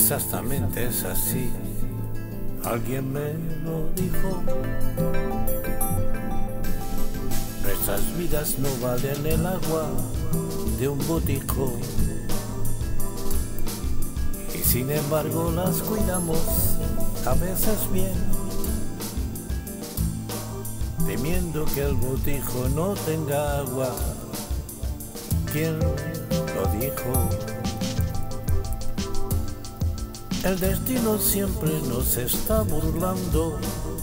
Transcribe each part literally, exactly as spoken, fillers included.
Exactamente es así, alguien me lo dijo. Nuestras vidas no valen el agua de un botijo, y sin embargo las cuidamos a veces bien, temiendo que el botijo no tenga agua. ¿Quién lo dijo? El destino siempre nos está burlando,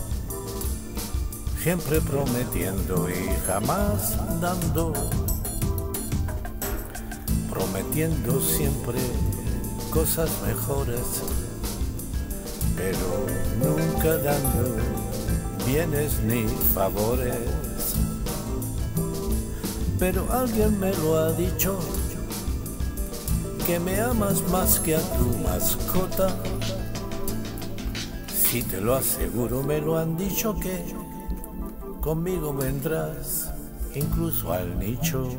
siempre prometiendo y jamás dando, prometiendo siempre cosas mejores, pero nunca dando bienes ni favores. Pero alguien me lo ha dicho, que me amas más que a tu mascota. Si te lo aseguro, me lo han dicho, que conmigo vendrás incluso al nicho.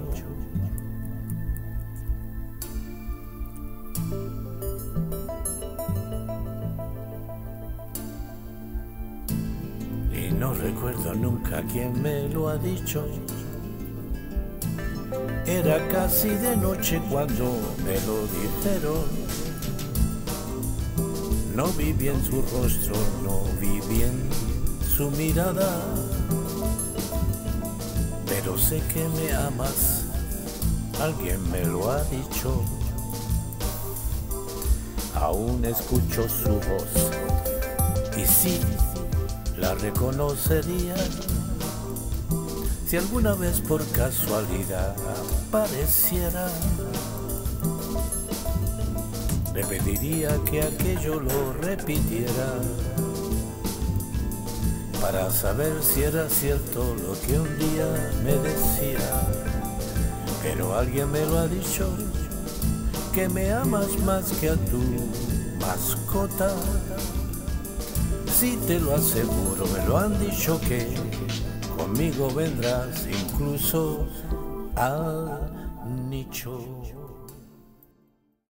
Y no recuerdo nunca quién me lo ha dicho. Era casi de noche cuando me lo dijeron. No vi bien su rostro, no vi bien su mirada, pero sé que me amas, alguien me lo ha dicho. Aún escucho su voz y sí, la reconocería si alguna vez por casualidad apareciera. Le pediría que aquello lo repitiera, para saber si era cierto lo que un día me decía. Pero alguien me lo ha dicho, que me amas más que a tu mascota. Sí, te lo aseguro, me lo han dicho, que conmigo vendrás incluso al nicho.